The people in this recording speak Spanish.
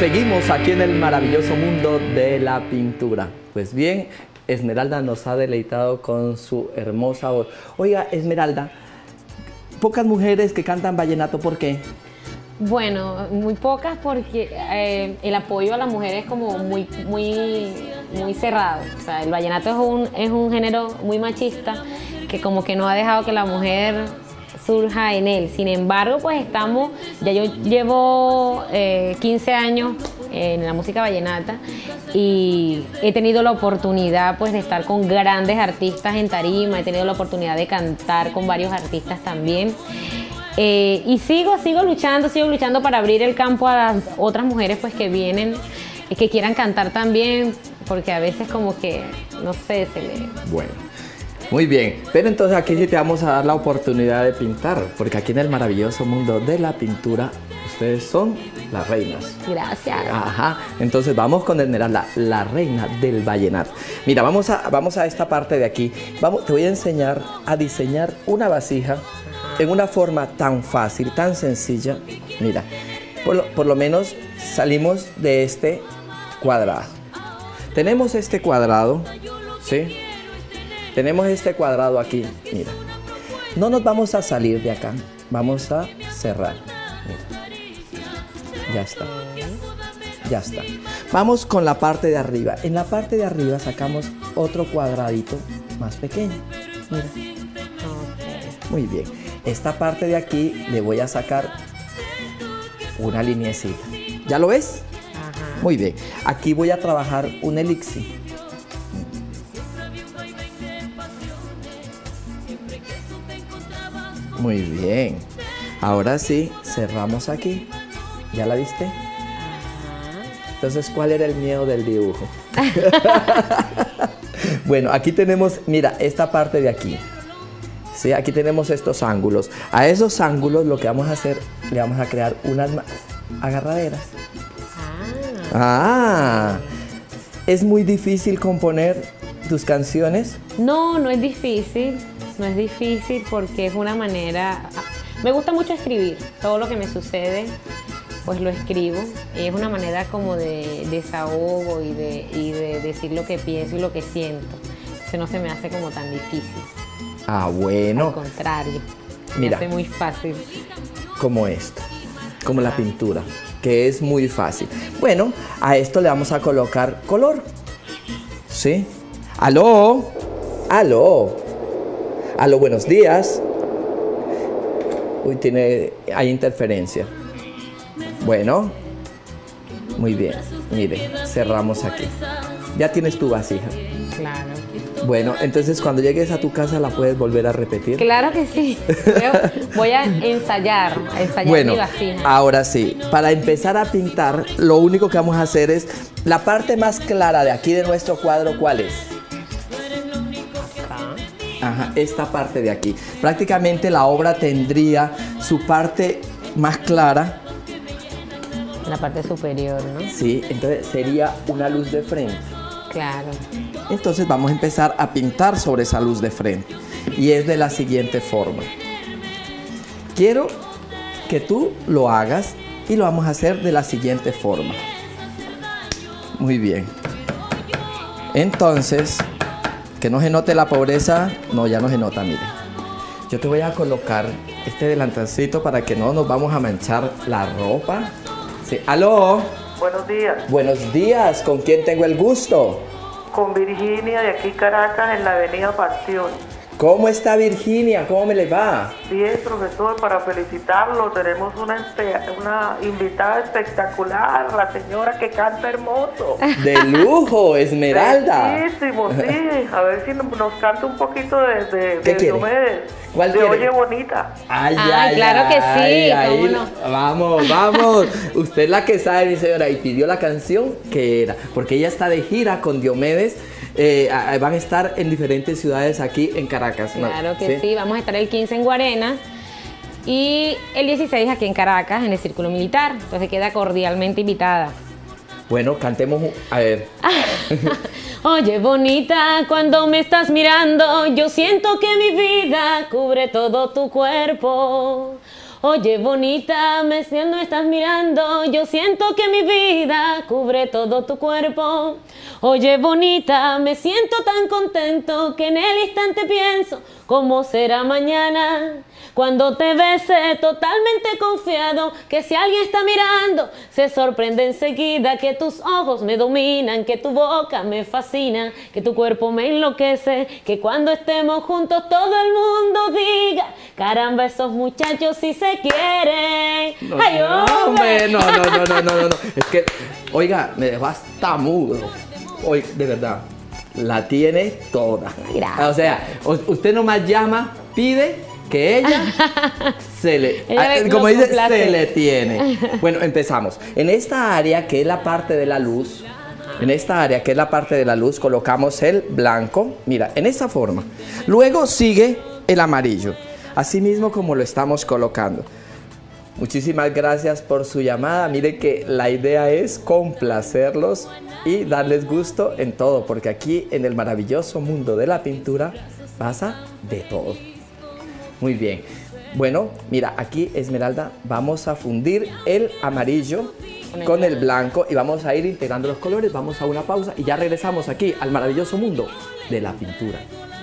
Seguimos aquí en el maravilloso mundo de la pintura. Pues bien, Esmeralda nos ha deleitado con su hermosa voz. Oiga, Esmeralda, pocas mujeres que cantan vallenato, ¿por qué? Bueno, muy pocas porque el apoyo a la mujer es como muy cerrado. O sea, el vallenato es un género muy machista que como que no ha dejado que la mujer surja en él. Sin embargo, pues ya yo llevo 15 años en la música vallenata y he tenido la oportunidad pues de estar con grandes artistas en tarima, he tenido la oportunidad de cantar con varios artistas también. Y sigo luchando para abrir el campo a las otras mujeres pues que vienen y que quieran cantar también, porque a veces como que, no sé, se le... Bueno, muy bien, pero entonces aquí sí te vamos a dar la oportunidad de pintar, porque aquí en el maravilloso mundo de la pintura, ustedes son las reinas. Gracias. Ajá, entonces vamos con Esmeralda, la reina del vallenato. Mira, vamos a esta parte de aquí. Te voy a enseñar a diseñar una vasija en una forma tan fácil, tan sencilla. Mira, por lo menos salimos de este cuadrado. Tenemos este cuadrado, ¿sí? Tenemos este cuadrado aquí, mira. No nos vamos a salir de acá, vamos a cerrar. Mira. Ya está. Ya está. Vamos con la parte de arriba. En la parte de arriba sacamos otro cuadradito más pequeño. Mira. Muy bien. Esta parte de aquí le voy a sacar una lineecita. ¿Ya lo ves? Ajá. Muy bien. Aquí voy a trabajar un elixir. Muy bien. Ahora sí, cerramos aquí. ¿Ya la viste? Entonces, ¿cuál era el miedo del dibujo? Bueno, aquí tenemos, mira, esta parte de aquí. ¿Sí? Aquí tenemos estos ángulos. A esos ángulos lo que vamos a hacer, le vamos a crear unas agarraderas. ¿Es muy difícil componer tus canciones? No, no es difícil. No es difícil porque es una manera... Me gusta mucho escribir. Todo lo que me sucede, pues lo escribo. Y es una manera como de desahogo y de decir lo que pienso y lo que siento. Eso no se me hace como tan difícil. Ah, bueno. Al contrario, mira, me hace muy fácil. Como esto, como la pintura, que es muy fácil. Bueno, a esto le vamos a colocar color. ¿Sí? ¡Aló! ¡Aló! ¡Aló, buenos días! Uy, hay interferencia. Bueno, muy bien. Mire, cerramos aquí. Ya tienes tu vasija. Claro. Bueno, entonces cuando llegues a tu casa la puedes volver a repetir. Claro que sí. Voy a ensayar bueno, mi vasija. Ahora sí, para empezar a pintar, lo único que vamos a hacer es la parte más clara de aquí de nuestro cuadro, ¿cuál es? Ajá, esta parte de aquí. Prácticamente la obra tendría su parte más clara. La parte superior, ¿no? Sí, entonces sería una luz de frente. Claro. Entonces vamos a empezar a pintar sobre esa luz de frente. Y es de la siguiente forma. Quiero que tú lo hagas y lo vamos a hacer de la siguiente forma. Muy bien. Entonces, que no se note la pobreza. No, ya no se nota, mire. Yo te voy a colocar este delantalcito para que no nos vamos a manchar la ropa. Sí. ¡Aló! Buenos días. Buenos días. ¿Con quién tengo el gusto? Con Virginia, de aquí Caracas, en la avenida Pasión. ¿Cómo está Virginia? ¿Cómo me le va? Bien, profesor, para felicitarlo, tenemos una invitada espectacular, la señora que canta hermoso. De lujo, Esmeralda. Bellísimo, sí. A ver si nos canta un poquito de ¿Qué quiere? Diomedes. ¿Cuál de quiere? Oye Bonita. Ay, claro que sí, ¿cómo no? Vamos. Usted es la que sabe, mi señora, y pidió la canción que era, porque ella está de gira con Diomedes. Van a estar en diferentes ciudades aquí en Caracas. Claro que sí, vamos a estar el 15 en Guarena y el 16 aquí en Caracas, en el Círculo Militar. Entonces queda cordialmente invitada. Bueno, cantemos, a ver. Oye, bonita, cuando me estás mirando, yo siento que mi vida cubre todo tu cuerpo. Oye, bonita, si no estás mirando, yo siento que mi vida cubre todo tu cuerpo. Oye, bonita, me siento tan contento que en el instante pienso cómo será mañana. Cuando te bese totalmente confiado, que si alguien está mirando, se sorprende enseguida, que tus ojos me dominan, que tu boca me fascina, que tu cuerpo me enloquece, que cuando estemos juntos todo el mundo diga, caramba, esos muchachos sí se quieren. No, ¡Ay, hombre! no. Es que, oiga, me dejó hasta mudo. Oye, de verdad, la tiene toda. Gracias. O sea, usted nomás llama, pide que ella como dice, se le tiene. Bueno, empezamos. En esta área que es la parte de la luz, colocamos el blanco, mira, en esta forma. Luego sigue el amarillo, así mismo como lo estamos colocando. Muchísimas gracias por su llamada. Mire que la idea es complacerlos y darles gusto en todo, porque aquí en el maravilloso mundo de la pintura pasa de todo. Muy bien. Bueno, mira, aquí, Esmeralda, vamos a fundir el amarillo con el blanco y vamos a ir integrando los colores. Vamos a una pausa y ya regresamos aquí al maravilloso mundo de la pintura.